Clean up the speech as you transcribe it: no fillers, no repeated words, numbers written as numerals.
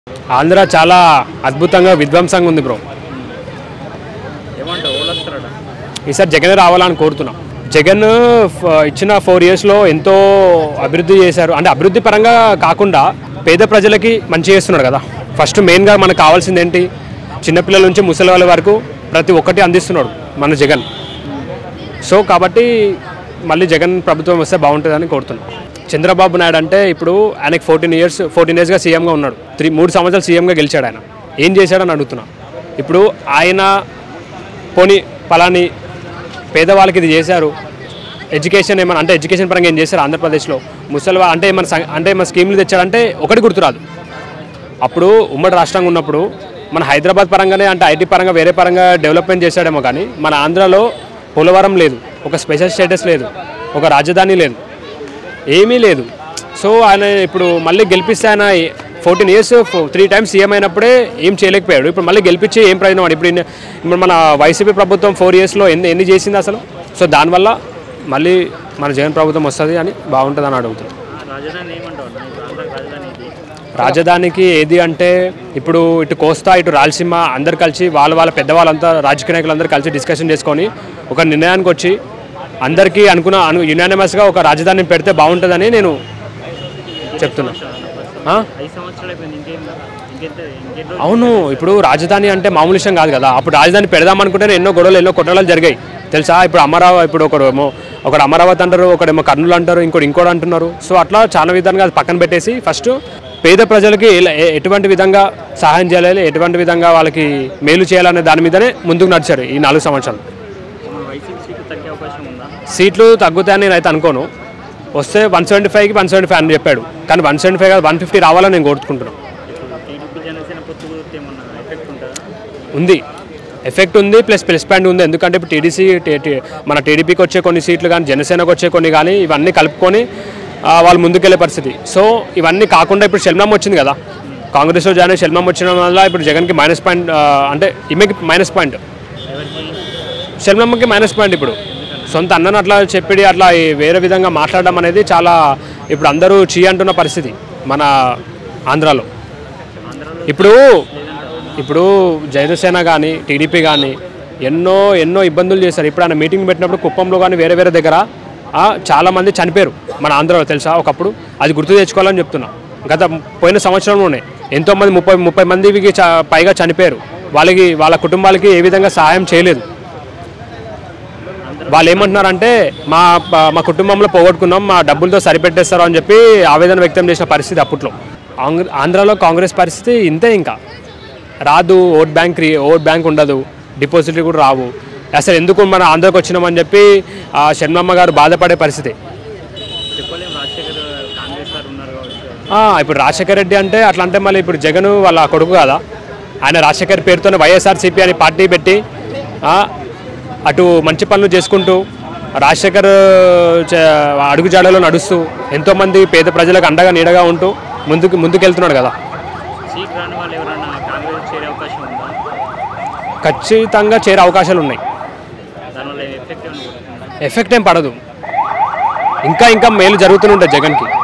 ఆంధ్ర చాలా అద్భుతంగా విధ్వంసంగా ఉంది బ్రో. ఈసారి జగన్ రావాలని కోరుతున్నాం. జగన్ ఇచ్చిన 4 yearsలో ఎంతో అభివృద్ధి చేశారు. అంటే అభివృద్ధి పరంగా కాకుండా పేద ప్రజలకి మంచి చేస్తున్నాడు కదా. ఫస్ట్ మెయిన్గా మనకు కావాల్సింది ఏంటి, చిన్నపిల్లల నుంచి ముసలి వాళ్ళ వరకు ప్రతి ఒక్కటి అందిస్తున్నాడు మన జగన్. సో కాబట్టి మళ్ళీ జగన్ ప్రభుత్వం వస్తే బాగుంటుందని కోరుతున్నాం. చంద్రబాబు నాయుడు అంటే ఇప్పుడు ఆయనకి 14 yearsగా సీఎంగా ఉన్నాడు. 3 సంవత్సరాలు సీఎంగా గెలిచాడు. ఆయన ఏం చేశాడని అడుగుతున్నా. ఇప్పుడు ఆయన పోనీ పలాని పేదవాళ్ళకి ఇది చేశారు, ఎడ్యుకేషన్ ఏమైనా అంటే ఎడ్యుకేషన్ పరంగా ఏం చేశారు ఆంధ్రప్రదేశ్లో, ముసలి అంటే ఏమైనా స్కీమ్లు తెచ్చాడంటే ఒకటి గుర్తురాదు. అప్పుడు ఉమ్మడి రాష్ట్రంగా ఉన్నప్పుడు మన హైదరాబాద్ పరంగానే అంటే ఐటీ పరంగా వేరే పరంగా డెవలప్మెంట్ చేశాడేమో, కానీ మన ఆంధ్రాలో పోలవరం లేదు, ఒక స్పెషల్ స్టేటస్ లేదు, ఒక రాజధాని లేదు, ఏమీ లేదు. సో ఆయన ఇప్పుడు మళ్ళీ గెలిపిస్తే ఆయన 14 years 3 times సీఎం అయినప్పుడే ఏం చేయలేకపోయాడు. ఇప్పుడు మళ్ళీ గెలిపించి ఏం ప్రయోజనం వాడు. ఇప్పుడు మన వైసీపీ ప్రభుత్వం 4 yearsలో ఎన్ని చేసింది అసలు. సో దానివల్ల మళ్ళీ మన జగన్ ప్రభుత్వం వస్తుంది అని బాగుంటుందని అడుగుతున్నాం. రాజధానికి ఏది అంటే ఇప్పుడు ఇటు కోస్తా ఇటు రాయలసీమ అందరు కలిసి వాళ్ళ పెద్దవాళ్ళంతా రాజకీయ నాయకులందరూ కలిసి డిస్కషన్ చేసుకొని ఒక నిర్ణయానికి వచ్చి అందరికీ యునానిమస్గా ఒక రాజధానిని పెడితే బాగుంటుందని నేను చెప్తున్నా. అవును, ఇప్పుడు రాజధాని అంటే మామూలు విషయం కాదు కదా. అప్పుడు రాజధాని పెడదామనుకుంటే ఎన్నో గొడవలు ఎన్నో కొట్టడాలు జరిగాయి తెలుసా. ఇప్పుడు ఒకడు అమరావతి అంటారు, ఒకడేమో కర్నూలు అంటారు, ఇంకోటి అంటున్నారు. సో అట్లా చాలా విధంగా అది పక్కన పెట్టేసి ఫస్ట్ పేద ప్రజలకి ఎటువంటి విధంగా సహాయం చేయాలి, ఎటువంటి విధంగా వాళ్ళకి మేలు చేయాలనే దాని మీదనే ముందుకు నడిచారు ఈ 4 సంవత్సరాలు. సీట్లు తగ్గుతాయని నేనైతే అనుకోను. వస్తే 175కి 175 అని చెప్పాడు, కానీ 175 కాదు 150 రావాలని నేను కోరుకుంటున్నాను. ఉంది, ఎఫెక్ట్ ఉంది, ప్లస్ పాయింట్ ఉంది. ఎందుకంటే ఇప్పుడు మన టీడీపీకి వచ్చే కొన్ని సీట్లు కానీ జనసేనకు వచ్చే కొన్ని కానీ ఇవన్నీ కలుపుకొని వాళ్ళు ముందుకెళ్లే పరిస్థితి. సో ఇవన్నీ కాకుండా ఇప్పుడు షెల్మం వచ్చింది కదా, కాంగ్రెస్లో జాయిన్ అయ్యి షెల్మం వచ్చిన వల్ల ఇప్పుడు జగన్కి మైనస్ పాయింట్, అంటే ఈమెకి మైనస్ పాయింట్, షెల్మమ్మకి మైనస్ పాయింట్. ఇప్పుడు సొంత అన్నను అట్లా చెప్పి అట్లా వేరే విధంగా మాట్లాడడం అనేది చాలా ఇప్పుడు అందరూ అంటున్న పరిస్థితి మన ఆంధ్రాలో. ఇప్పుడు జనసేన కానీ టీడీపీ కానీ ఎన్నో ఇబ్బందులు చేశారు. ఇప్పుడు ఆయన మీటింగ్ పెట్టినప్పుడు కుప్పంలో కానీ వేరే దగ్గర చాలామంది చనిపోయారు మన ఆంధ్రాలో తెలుసా ఒకప్పుడు. అది గుర్తు తెచ్చుకోవాలని చెప్తున్నా. పోయిన సంవత్సరంలోనే ఎంతోమంది 30 మందికి పైగా చనిపోయారు. వాళ్ళ కుటుంబాలకి ఏ విధంగా సహాయం చేయలేదు. వాళ్ళు ఏమంటున్నారంటే మా కుటుంబంలో పోగొట్టుకున్నాం, మా డబ్బులతో సరిపెట్టేస్తారు అని చెప్పి ఆవేదన వ్యక్తం చేసిన పరిస్థితి అప్పట్లో. ఆంధ్రాలో కాంగ్రెస్ పరిస్థితి ఇంతే, ఇంకా రాదు. ఓట్ బ్యాంక్ ఉండదు, డిపాజిట్లు కూడా రావు. అసలు ఎందుకు మన ఆంధ్రాకి వచ్చినామని చెప్పి షణ్మమ్మ గారు బాధపడే పరిస్థితి. ఇప్పుడు రాజశేఖర రెడ్డి అంటే అట్లా అంటే మళ్ళీ ఇప్పుడు జగన్ వాళ్ళ కొడుకు కదా. ఆయన రాజశేఖర్ పేరుతోనే వైఎస్ఆర్సీపీ అని పార్టీ పెట్టి అటు మంచి పనులు చేసుకుంటూ రాజశేఖర్ అడుగుజాడలో నడుస్తూ ఎంతోమంది పేద ప్రజలకు అండగా నీడగా ఉంటూ ముందుకెళ్తున్నాడు కదా. ఖచ్చితంగా చేరే అవకాశాలు ఉన్నాయి. ఎఫెక్ట్ ఏం పడదు, ఇంకా మేలు జరుగుతూనే ఉంటుంది జగన్కి.